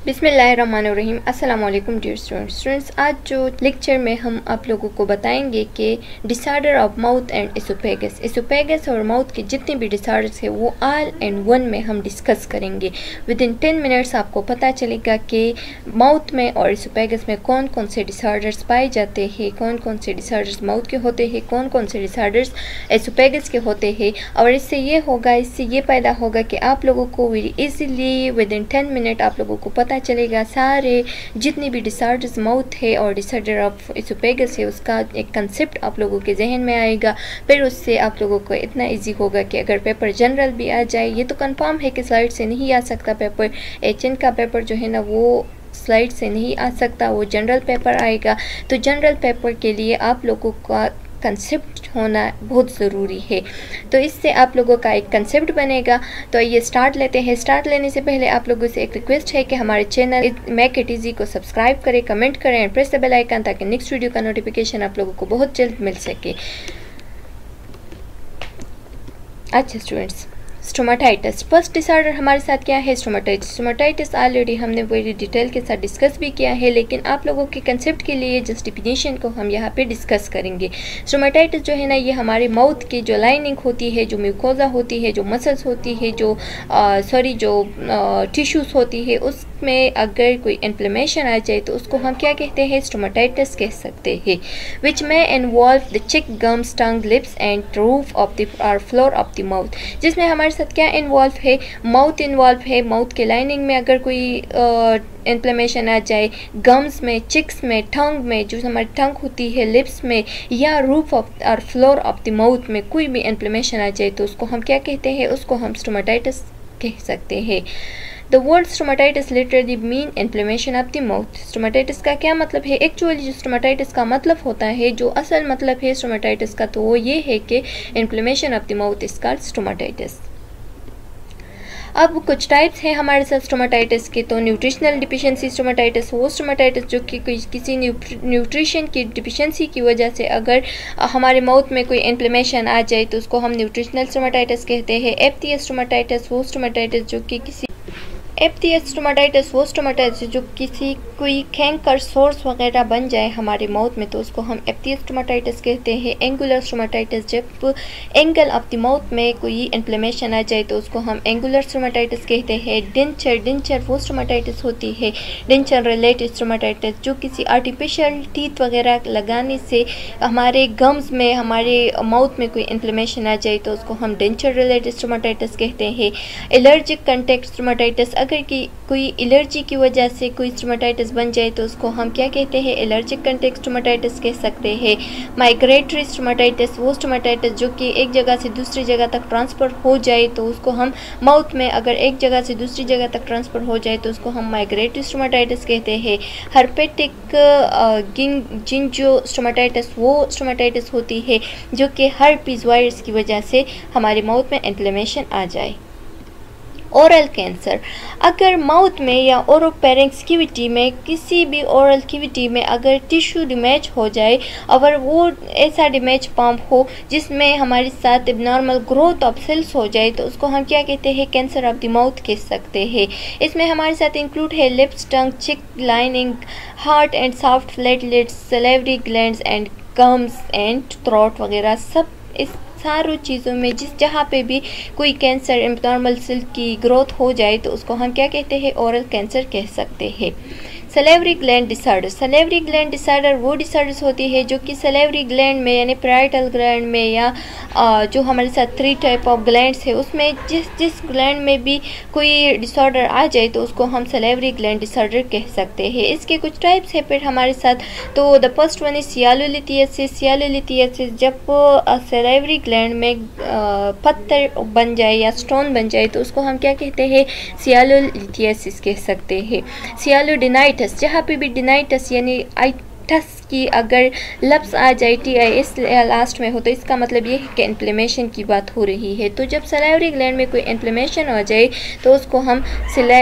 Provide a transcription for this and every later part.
बिस्मिल्लाहिर्रहमानिर्रहीम। अस्सलाम वालेकुम डियर स्टूडेंट्स। आज जो लेक्चर में हम आप लोगों को बताएंगे कि disorder of mouth and oesophagus और माउथ के जितने भी डिसऑर्डर्स हैं वो ऑल एंड वन में हम डिस्कस करेंगे। विद इन 10 मिनट्स आपको पता चलेगा कि माउथ में और एसोफेगस में कौन कौन से डिसऑर्डर्स पाए जाते हैं, कौन कौन से डिसऑर्डर्स माउथ के होते हैं, कौन कौन से डिसऑर्डर्स एसोफेगस के होते हैं। और इससे ये पैदा होगा कि आप लोगों को very easily within 10 minute आप लोगों को पता चलेगा सारे जितने भी डिसऑर्डर्स माउथ है और डिसऑर्डर ऑफ एसोफेगस है उसका एक कंसेप्ट आप लोगों के जहन में आएगा। फिर उससे आप लोगों को इतना इजी होगा कि अगर पेपर जनरल भी आ जाए, ये तो कंफर्म है कि स्लाइड से नहीं आ सकता पेपर, एचएन का पेपर जो है ना वो स्लाइड से नहीं आ सकता, वो जनरल पेपर आएगा। तो जनरल पेपर के लिए आप लोगों का कंसेप्ट होना बहुत ज़रूरी है। तो इससे आप लोगों का एक कंसेप्ट बनेगा। तो ये स्टार्ट लेते हैं। स्टार्ट लेने से पहले आप लोगों से एक रिक्वेस्ट है कि हमारे चैनल मेक इट इजी को सब्सक्राइब करें, कमेंट करें and press the bell icon ताकि नेक्स्ट वीडियो का नोटिफिकेशन आप लोगों को बहुत जल्द मिल सके। अच्छा स्टूडेंट्स, स्टोमाटाइटिस फर्स्ट डिसऑर्डर हमारे साथ क्या है? स्टोमाटाइटिस ऑलरेडी हमने वेरी डिटेल के साथ डिस्कस भी किया है, लेकिन आप लोगों के कंसेप्ट के लिए जस्ट डिफिनेशन को हम यहाँ पे डिस्कस करेंगे। स्टोमाटाइटिस जो है ना ये हमारे माउथ की जो लाइनिंग होती है, जो म्यूकोजा होती है, जो मसल्स होती है, जो टिश्यूज़ होती है, उसमें अगर कोई इन्फ्लेमेशन आ जाए तो उसको हम क्या कहते हैं? स्टोमाटाइटिस कह सकते हैं। विच में involve the cheek, gums, tongue, lips and roof of the floor of the mouth. जिसमें हमारे साथ क्या इन्वॉल्व है? माउथ इन्वॉल्व है। माउथ के लाइनिंग में अगर कोई इन्फ्लेमेशन आ जाए, गम्स में, चिक्स में, टंग में, जो हमारी टंग होती है, लिप्स में, या रूफ ऑफ और फ्लोर ऑफ द माउथ में कोई भी इन्फ्लेमेशन आ जाए तो उसको हम क्या कहते हैं? उसको हम स्टोमाटाइटिस कह सकते हैं। The word stomatitis literally mean inflammation of the mouth. Stomatitis का क्या मतलब है? एक्चुअली जो स्टोमाटाइटिस का मतलब होता है, जो असल मतलब है स्टोमाटाइटिस का, तो वो ये है कि inflammation of the mouth is called stomatitis. अब कुछ टाइप्स हैं हमारे साथ स्टोमाटाइटिस के। तो न्यूट्रिशनल डिफिशिएंसी स्टोमाटाइटिस, वो स्टोमाटाइटिस जो कि किसी न्यूट्रिशन की डिफिशिएंसी की वजह से अगर हमारे माउथ में कोई इन्फ्लेमेशन आ जाए तो उसको हम न्यूट्रिशनल स्टोमाटाइटिस कहते हैं। एप्थियस स्टोमाटाइटिस वो स्टोमाटाइटिस जो कि स्टोमाटाइटिस वो स्टोमाटाइटिस जो किसी कोई कैंकर सोर्स वगैरह बन जाए हमारे माउथ में तो उसको हम एप्थियस स्टोमाटाइटिस कहते हैं। एंगुलर स्टोमाटाइटिस, जब एंगल ऑफ द माउथ में कोई इन्फ्लेमेशन आ जाए तो उसको हम एंगुलर स्टोमाटाइटिस कहते हैं। डेंचर वो स्टोमाटाइटिस होती है। डेंचर रिलेटेड स्टोमाटाइटिस जो किसी आर्टिफिशियल टीथ वगैरह लगाने से हमारे गम्स में, हमारे माउथ में कोई इन्फ्लेमेशन आ जाए तो उसको हम डेंचर रिलेटेड स्टोमाटाइटिस कहते हैं। एलर्जिक कंटेक्ट स्टोमाटाइटिस, अगर कि कोई एलर्जी की वजह से कोई स्टोमाटाइटिस बन जाए तो उसको हम क्या कहते हैं? एलर्जिक कंटेक्ट स्टोमाटाइटिस कह सकते हैं। माइग्रेटरी स्टोमाटाइटिस वो स्टोमाटाइटिस जो कि एक जगह से दूसरी जगह तक ट्रांसफ़र हो जाए तो उसको हम माउथ में अगर एक जगह से दूसरी जगह तक ट्रांसफ़र हो जाए तो उसको हम माइग्रेटरी स्टोमाटाइटिस कहते हैं। हर्पेटिक जिंजो स्टोमाटाइटिस वो स्टोमाटाइटिस होती है जो कि हर्पीज वायरस की वजह से हमारे माउथ में इन्फ्लेमेशन आ जाए। ओरल कैंसर, अगर माउथ में या ओरोफेरिंक्स कैविटी में, किसी भी ओरल कैविटी में अगर टिश्यू डैमेज हो जाए, अगर वो ऐसा डैमेज पम्प हो जिसमें हमारे साथ एबनॉर्मल ग्रोथ ऑफ सेल्स हो जाए तो उसको हम क्या कहते हैं? कैंसर ऑफ द माउथ कह सकते हैं। इसमें हमारे साथ इंक्लूड है lips, tongue, cheek lining, hard and soft platelets, salivary glands and gums and throat वगैरह। सब इस सारों चीज़ों में जहाँ पे भी कोई कैंसर एबनॉर्मल सेल की ग्रोथ हो जाए तो उसको हम क्या कहते हैं? ओरल कैंसर कह सकते हैं। Salivary gland disorder, salivary gland disorder वो डिसऑर्डर्स होती है जो कि सैलिवरी ग्लैंड में यानी पैराइटल ग्लैंड में या जो हमारे साथ 3 टाइप ऑफ ग्लैंड्स है उसमें जिस ग्लैंड में भी कोई डिसऑर्डर आ जाए तो उसको हम सैलिवरी ग्लैंड डिसऑर्डर कह सकते हैं। इसके कुछ टाइप्स है फिर हमारे साथ। तो the first one is sialolithiasis. जब सैलिवरी ग्लैंड में पत्थर बन जाए या स्टोन बन जाए तो उसको हम क्या कहते हैं? सियालोलिथियासिस कह सकते हैं। सियालोडिनाइटिस, जहाँ पे भी डिनाइटिस यानी आइटस की अगर लफ्ज़ आ जाए TIS लास्ट में हो तो इसका मतलब ये है कि इन्फ्लेमेशन की बात हो रही है। तो जब सैलिवरी ग्लैंड में कोई इन्फ्लेमेशन हो जाए तो उसको हम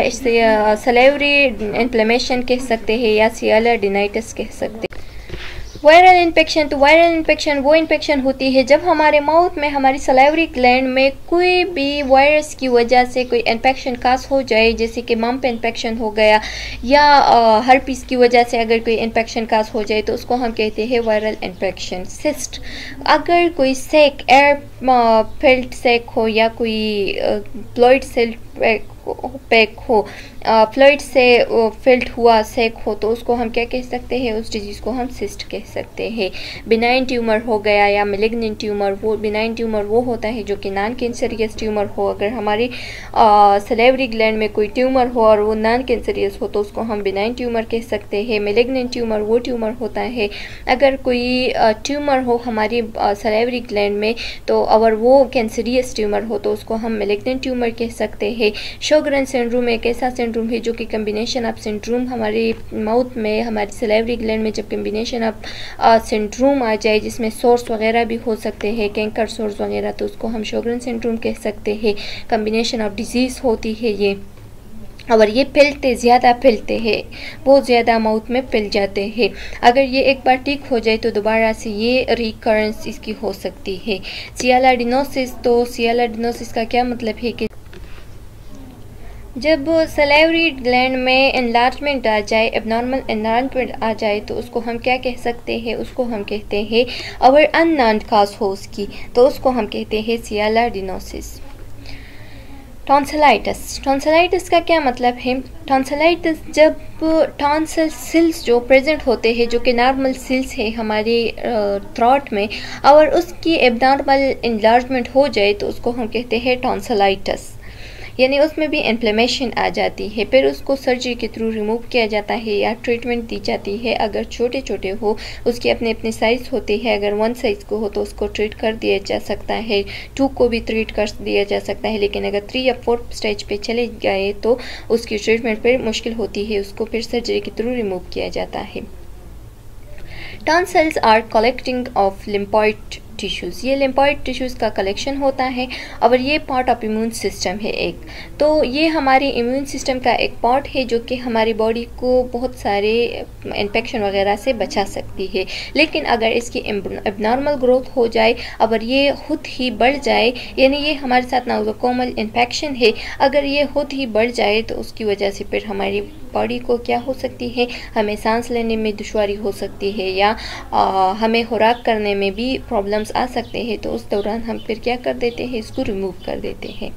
सैलिवरी इन्फ्लेमेशन कह सकते हैं या सियालोडिनाइटिस कह सकते हैं। वायरल इन्फेक्शन, तो वायरल इन्फेक्शन वो इन्फेक्शन होती है जब हमारे माउथ में, हमारी सलाइवरी ग्लैंड में कोई भी वायरस की वजह से कोई इन्फेक्शन कास हो जाए, जैसे कि मम्प इन्फेक्शन हो गया या हर्पीस की वजह से अगर कोई इन्फेक्शन कास हो जाए तो उसको हम कहते हैं वायरल इन्फेक्शन। सिस्ट, अगर कोई सेक, एयर फिल्ड सेक हो या कोई फ्लूइड सेल पैक हो, फ्लूइड से फिल्ड हुआ सेक हो, तो उसको हम क्या कह सकते हैं, उस डिजीज़ को हम सिस्ट कह सकते हैं। बिनाइन ट्यूमर हो गया या मेलिग्नेंट ट्यूमर, वो बिनाइन ट्यूमर वो होता है जो कि नॉन कैंसरियस ट्यूमर हो। अगर हमारी सलेवरी ग्लैंड में कोई ट्यूमर हो और वो नॉन कैंसरियस हो तो उसको हम बिनाइन ट्यूमर कह सकते हैं। मेलिग्नेंट ट्यूमर वो ट्यूमर होता है अगर कोई ट्यूमर हो हमारी सलेवरी ग्लैंड में तो अगर वो कैंसरियस ट्यूमर हो तो उसको हम मेलिग्नेंट ट्यूमर कह सकते हैं। शोगरन सिंड्रोम एक ऐसा सिंड्रोम है जो कि कम्बिनेशन ऑफ सिंड्रोम, हमारे माउथ में, हमारी सलेवरी ग्लैंड में जब कम्बिनेशन ऑफ सिंड्रोम आ जाए जिसमें सोर्स वगैरह भी हो सकते हैं, कैंकर सोर्स वगैरह, तो उसको हम शोगरन सिंड्रोम कह सकते हैं। कम्बिनेशन ऑफ डिजीज़ होती है ये, और ये फैलते, ज़्यादा फैलते हैं, बहुत ज़्यादा माउथ में फैल जाते हैं। अगर ये एक बार ठीक हो जाए तो दोबारा से ये रिकरेंस इसकी हो सकती है। सियालाडिनोसिस, तो सियालाडिनोसिस का क्या मतलब है कि जब सलेवरी ग्लैंड में एनलार्जमेंट आ जाए, एबनॉर्मल एनलार्जमेंट आ जाए, तो उसको हम क्या कह सकते हैं, उसको हम कहते हैं, अगर अननोन काज हो उसकी तो उसको हम कहते हैं सियालाडिनोसिस। टॉन्सिलाइटिस, टॉन्सिलाइटिस का क्या मतलब है? टॉन्सिलाइटिस जब टॉन्सिल सिल्स जो प्रेजेंट होते हैं, जो कि नॉर्मल सिल्स है हमारे थ्रोट में, और उसकी एबनॉर्मल एनलार्जमेंट हो जाए तो उसको हम कहते हैं टॉन्सिलाइटिस, यानी उसमें भी इन्फ्लेमेशन आ जाती है। फिर उसको सर्जरी के थ्रू रिमूव किया जाता है या ट्रीटमेंट दी जाती है। अगर छोटे छोटे हो, उसके अपने अपने साइज़ होते हैं, अगर 1 साइज़ को हो तो उसको ट्रीट कर दिया जा सकता है, 2 को भी ट्रीट कर दिया जा सकता है, लेकिन अगर 3 या 4 स्टेज पे चले गए तो उसकी ट्रीटमेंट फिर मुश्किल होती है, उसको फिर सर्जरी के थ्रू रिमूव किया जाता है। Tonsils are collecting of lymphoid tissues, ये लिम्फॉइड टिश्यूज़ का कलेक्शन होता है और ये पार्ट ऑफ इम्यून सिस्टम है एक, तो ये हमारे इम्यून सिस्टम का एक पार्ट है जो कि हमारी बॉडी को बहुत सारे इन्फेक्शन वगैरह से बचा सकती है। लेकिन अगर इसकी एबनॉर्मल ग्रोथ हो जाए, अगर ये खुद ही बढ़ जाए, यानी ये हमारे साथ नोज़ोकोमल इन्फेक्शन है, अगर ये खुद ही बढ़ जाए तो उसकी वजह से फिर हमारी बॉडी को क्या हो सकती है, हमें सांस लेने में दुश्वारी हो सकती है या हमें खुराक करने में भी प्रॉब्लम्स आ सकते हैं, तो उस दौरान हम फिर क्या कर देते हैं, इसको रिमूव कर देते हैं।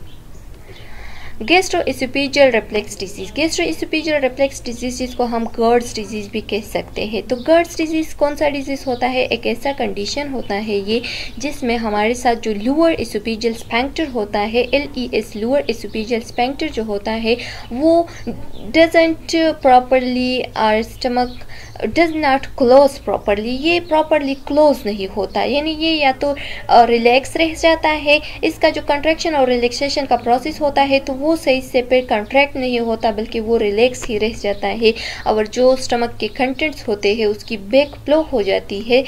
Gastrooesophageal reflux disease, gastrooesophageal reflux disease जिसको हम गर्ड्स डिजीज़ भी कह सकते हैं। तो गर्ड्स डिजीज़ कौन सा डिजीज़ होता है? एक ऐसा कंडीशन होता है ये जिसमें हमारे साथ जो लोअर एसोफेजियल स्फैंक्टर होता है, LES लोअर एसोफेजियल स्फैंक्टर जो होता है वो doesn't properly, our stomach does not close properly, ये प्रॉपरली क्लोज नहीं होता, यानी ये या तो रिलैक्स रह जाता है, इसका जो कंट्रैक्शन और रिलैक्सेशन का प्रोसेस होता है तो वो सही से फिर कंट्रैक्ट नहीं होता बल्कि वो रिलैक्स ही रह जाता है, और जो स्टमक के कंटेंट्स होते हैं उसकी बैक फ्लो हो जाती है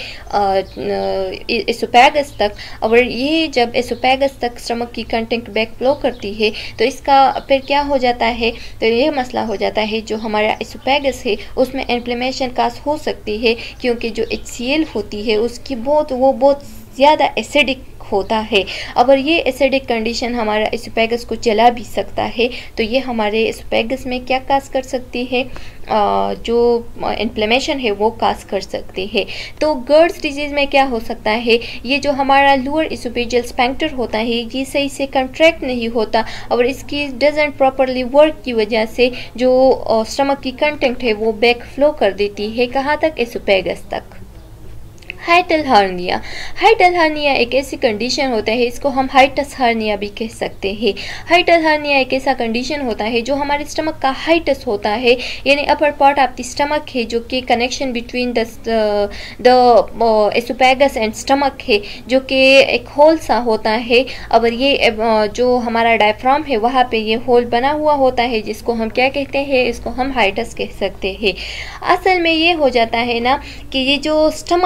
एसोफेगस तक, और ये जब एसोफेगस तक स्टमक की कंटेंट बैक फ्लो करती है तो इसका फिर क्या हो जाता है, तो ये मसला हो जाता है जो हमारा एसोफेगस है उसमें इन्फ्लेमेशन हो सकती है, क्योंकि जो HCl होती है उसकी बहुत ज़्यादा एसिडिक होता है। अगर ये एसिडिक कंडीशन हमारा एसोफेगस को जला भी सकता है तो ये हमारे एसोफेगस में क्या काज कर सकती है, जो इन्फ्लेमेशन है वो काज कर सकती है। तो गर्ड्स डिजीज़ में क्या हो सकता है, ये जो हमारा लोअर एसोफेजियल स्फैंक्टर होता है ये सही से कंट्रैक्ट नहीं होता और इसकी डजंट प्रॉपरली वर्क की वजह से जो स्टमक की कंटेंट है वो बैक फ्लो कर देती है, कहाँ तक, एसोफेगस तक। हाइटल हार्निया, हाइटल हार्निया एक ऐसी कंडीशन होता है, इसको हम हाइटस हार्निया भी कह सकते हैं। हाइटल हार्निया एक ऐसा कंडीशन होता है जो हमारे स्टमक का हाइटस होता है, यानी upper part of the stomach है जो कि connection between the oesophagus and stomach है, जो कि एक होल सा होता है, और ये जो हमारा डायफ्राम है वहाँ पे ये होल बना हुआ होता है जिसको हम क्या कहते हैं, इसको हम हाइटस कह सकते हैं। असल में ये हो जाता है ना कि ये जो स्टमक के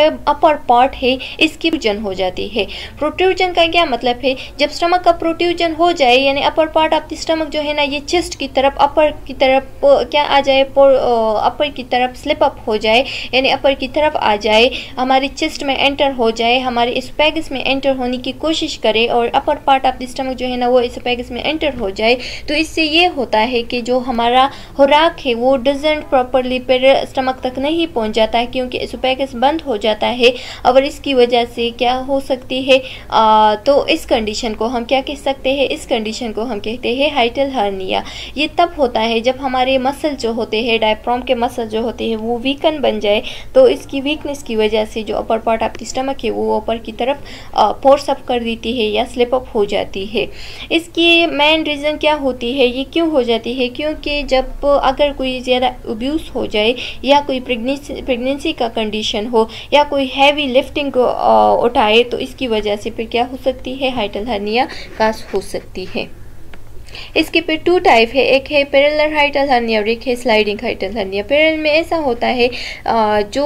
है अपर पार्ट है इसकी प्रोट्रूजन हो जाती है। प्रोट्रूजन का क्या मतलब है, जब स्टमक का प्रोट्रूजन हो जाए यानी upper part of the stomach जो है ना ये चेस्ट की तरफ अपर की तरफ क्या आ जाए, अपर की तरफ स्लिप अप हो जाए यानी अपर की तरफ आ जाए, हमारी चेस्ट में एंटर हो जाए, हमारे एसोफेगस में एंटर होने की कोशिश करे और upper part of the stomach जो है ना वो एसोफेगस में एंटर हो जाए, तो इससे ये होता है कि जो हमारा खुराक है वो डजंट प्रॉपरली फिर स्टमक तक नहीं पहुंच जाता है क्योंकि एसोफेगस बंद हो जाता है और इसकी वजह से क्या हो सकती है, तो इस कंडीशन को हम क्या कह सकते हैं, इस कंडीशन को हम कहते हैं हाइटल हर्निया। ये तब होता है जब हमारे मसल जो होते हैं, डायफ्राम के मसल जो होते हैं वो वीकन बन जाए, तो इसकी वीकनेस की वजह से जो upper part of the stomach है वो ऊपर की तरफ फोर्स अप कर देती है या स्लिप अप हो जाती है। इसकी मेन रीज़न क्या होती है, ये क्यों हो जाती है, क्योंकि जब अगर कोई ज़्यादा अब्यूज़ हो जाए या कोई प्रेगनेंसी का कंडीशन हो या कोई हैवी लिफ्टिंग को उठाए तो इसकी वजह से फिर क्या हो सकती है, हाइटल हर्निया काज हो सकती है। इसके फिर टू टाइप है, एक है पैरेलल हाइटल हर्निया और एक है स्लाइडिंग हाइटल हर्निया। पैरेलल में ऐसा होता है जो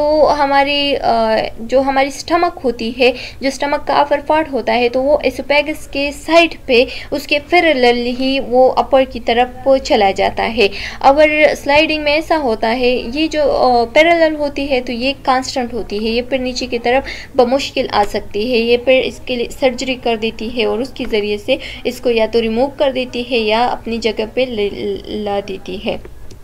हमारी स्टमक होती है, जो स्टमक का अपर पार्ट होता है तो वो एसोफेगस के साइड पे उसके पैरेलल ही वो अपर की तरफ चला जाता है। और स्लाइडिंग में ऐसा होता है, ये जो पैरेलल होती है तो ये कांस्टेंट होती है, ये फिर नीचे की तरफ बमुश्किल आ सकती है, ये फिर इसके लिए सर्जरी कर देती है और उसके ज़रिए से इसको या तो रिमूव कर देती है या अपनी जगह पे ला देती है,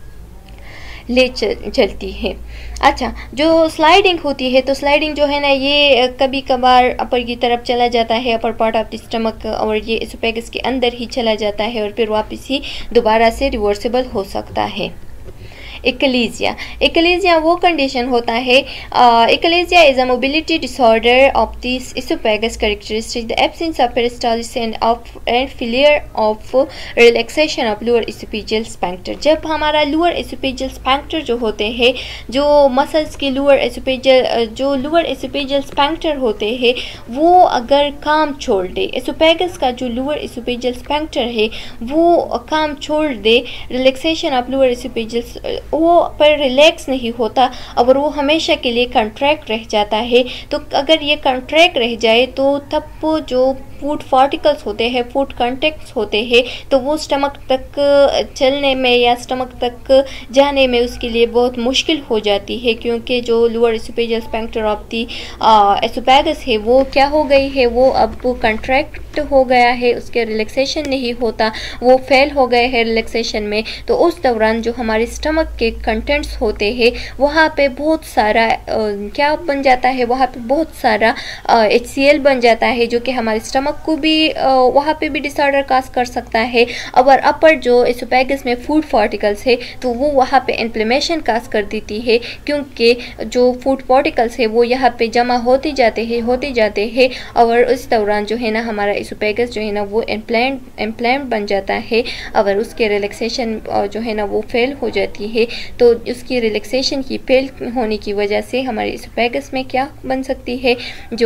ले चलती है। अच्छा, जो स्लाइडिंग होती है तो स्लाइडिंग जो है ना ये कभी कभार अपर की तरफ चला जाता है, upper part of the stomach, और ये एसोफेगस के अंदर ही चला जाता है और फिर वापस ही दोबारा से रिवर्सिबल हो सकता है। इक्लेजिया, इक्लेजिया वो कंडीशन होता है, achalasia is a mobility disorder of this oesophagus characteristic the absence of peristalsis and failure of relaxation of lower oesophageal sphincter. जब हमारा लोअर एसोफेजियल स्फिंक्टर जो होते हैं, जो मसल्स के लोअर एसोफेजियल स्फिंक्टर होते हैं वो अगर काम छोड़ दे, एसोफेगस का जो लोअर एसोफेजियल स्फिंक्टर है वो काम छोड़ दे, रिलैक्सेशन ऑफ लोअर एसोफेजियल वो पर रिलैक्स नहीं होता और वो हमेशा के लिए कंट्रैक्ट रह जाता है, तो अगर ये कंट्रैक्ट रह जाए तो तब जो फूड पार्टिकल्स होते हैं, फूड कंटेक्ट्स होते हैं, तो वो स्टमक तक चलने में या स्टमक तक जाने में उसके लिए बहुत मुश्किल हो जाती है, क्योंकि जो lower oesophageal sphincter of the oesophagus है वो क्या हो गई है, वो अब कंट्रैक्ट हो गया है, उसके रिलैक्सेशन नहीं होता, वो फेल हो गए हैं रिलैक्सेशन में। तो उस दौरान जो हमारे स्टमक के कंटेंट्स होते हैं वहाँ पे बहुत सारा क्या बन जाता है, वहाँ पे बहुत सारा HCl बन जाता है जो कि हमारे स्टमक को भी वहाँ पे भी डिसऑर्डर काज कर सकता है। और अपर जो एसोफेगस में फूड पार्टिकल्स है तो वो वहाँ पे इन्फ्लेमेशन काज कर देती है, क्योंकि जो फूड पार्टिकल्स है वो यहाँ पे जमा होते जाते हैं और उस दौरान जो है ना हमारा एसोफेगस जो है ना वो इम्प्लांट बन जाता है और उसके रिलैक्सेशन जो है ना वो फेल हो जाती है। तो उसकी रिलैक्सेशन की फेल होने की वजह से हमारे एसोफेगस में क्या बन सकती है,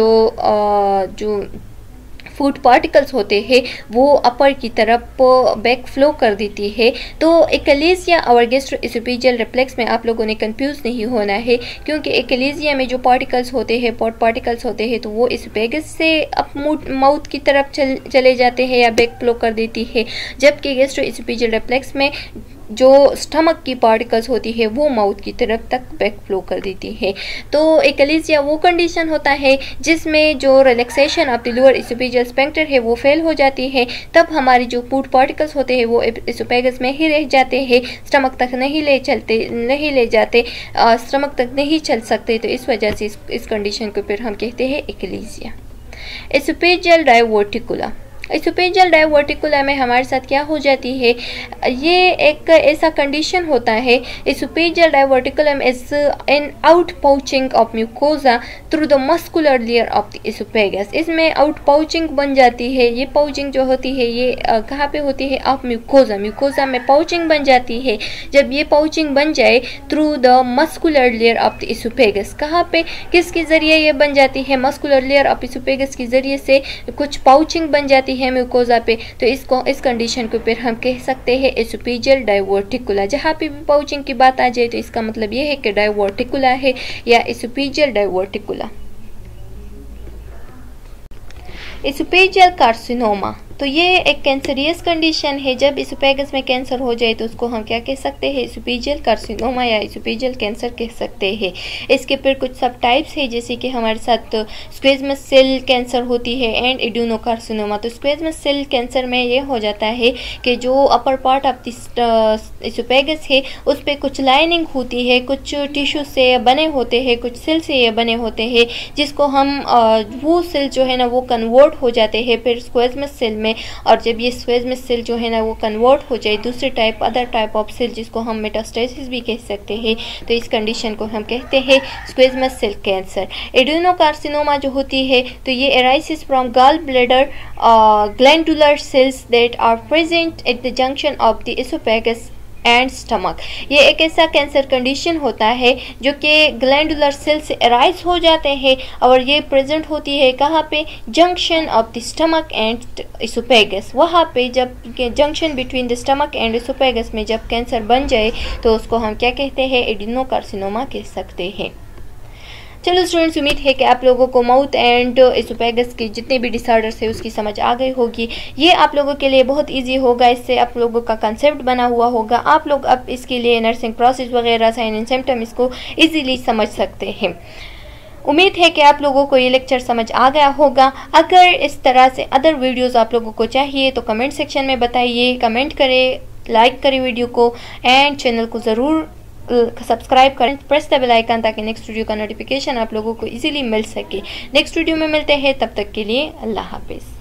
जो फूड पार्टिकल्स होते हैं वो अपर की तरफ बैक फ्लो कर देती है। तो इक्लेजिया और गैस्ट्रोएसोफेजियल रिफ्लेक्स में आप लोगों ने कंफ्यूज नहीं होना है, क्योंकि इक्लेजिया में जो पार्टिकल्स होते हैं, पॉट पार्टिकल्स होते हैं, तो वो एसोफेगस से अप माउथ की तरफ चले जाते हैं या बैक फ्लो कर देती है, जबकि गैस्ट्रोएसोफेजियल रिफ्लेक्स में जो स्टमक की पार्टिकल्स होती है वो माउथ की तरफ तक बैक फ्लो कर देती है। तो इक्लेजिया वो कंडीशन होता है जिसमें जो relaxation of the lower oesophageal sphincter है वो फेल हो जाती है, तब हमारी जो फूड पार्टिकल्स होते हैं वो एसोफेगस में ही रह जाते हैं, स्टमक तक नहीं ले जाते, स्टमक तक नहीं चल सकते। तो इस वजह से इस कंडीशन को फिर हम कहते हैं achalasia. Oesophageal diverticula, oesophageal diverticula में हमारे साथ क्या हो जाती है, ये एक ऐसा कंडीशन होता है, oesophageal diverticulum is an out pouching of mucosa through the muscular layer of the oesophagus. इसमें आउट पाउचिंग बन जाती है, ये पाउचिंग जो होती है ये कहाँ पे होती है, ऑफ म्यूकोजा में पाउचिंग बन जाती है। जब ये पाउचिंग बन जाए through the muscular layer of the oesophagus, कहाँ पे किसके ज़रिए ये बन जाती है, मस्कुलर लेयर ऑफ एसोफेगस के ज़रिए से कुछ पाउचिंग बन जाती है म्यूकोजा पे, तो इस कंडीशन को फिर हम कह सकते हैं एसोफेजियल डाइवर्टिकुला। जहाँ पे भी पाउचिंग की बात आ जाए तो इसका मतलब ये है कि डाइवर्टिकुला है या एसोफेजियल डाइवर्टिकुला। एसोफेजियल कार्सिनोमा, तो ये एक कैंसरियस कंडीशन है। जब एसोफेगस में कैंसर हो जाए तो उसको हम क्या कह सकते हैं, एसोफेजियल कार्सिनोमा या एसोफेजियल कैंसर कह सकते हैं। इसके फिर कुछ सब टाइप्स है, जैसे कि हमारे साथ स्क्वेमस सेल कैंसर होती है एंड एड्यूनोकार्सिनोमा। तो स्क्वेमस सेल कैंसर में ये हो जाता है कि जो upper part of this oesophagus है उस पर कुछ लाइनिंग होती है, कुछ टिश्यू से बने होते हैं, कुछ सेल से ये बने होते हैं, जिसको हम वो सेल जो है ना वो कन्वर्ट हो जाते हैं फिर स्क्वेमस सेल में। और जब ये स्क्वेमस सेल जो है ना वो कन्वर्ट हो जाए दूसरे अदर टाइप ऑफ सेल, जिसको हम मेटास्टेसिस भी कह सकते हैं, तो इस कंडीशन को हम कहते हैं स्क्वेमस सेल कैंसर। एड्यूनोकार्सिनोमा जो होती है तो ये arises from gall bladder glandular cells that are present at the junction of the oesophagus and stomach. ये एक ऐसा कैंसर कंडीशन होता है जो कि ग्लैंडुलर सेल से अराइज हो जाते हैं और ये प्रेजेंट होती है कहाँ पे, junction of the stomach and oesophagus. वहाँ पे जब junction between the stomach and oesophagus में जब कैंसर बन जाए तो उसको हम क्या कहते हैं, एड्यूनोकार्सिनोमा कह सकते हैं। चलो स्टूडेंट्स, उम्मीद है कि आप लोगों को माउथ एंड एसोफेगस के जितने भी डिसऑर्डर्स है उसकी समझ आ गई होगी। ये आप लोगों के लिए बहुत इजी होगा, इससे आप लोगों का कंसेप्ट बना हुआ होगा। आप लोग अब इसके लिए नर्सिंग प्रोसेस वगैरह साइन एंड सिम्टम इसको इजीली समझ सकते हैं। उम्मीद है कि आप लोगों को ये लेक्चर समझ आ गया होगा। अगर इस तरह से अदर वीडियोस आप लोगों को चाहिए तो कमेंट सेक्शन में बताइए, कमेंट करें, लाइक करें वीडियो को एंड चैनल को ज़रूर सब्सक्राइब करें, प्रेस द बेल आइकन ताकि नेक्स्ट वीडियो का नोटिफिकेशन आप लोगों को इजीली मिल सके। नेक्स्ट वीडियो में मिलते हैं, तब तक के लिए अल्लाह हाफिज़।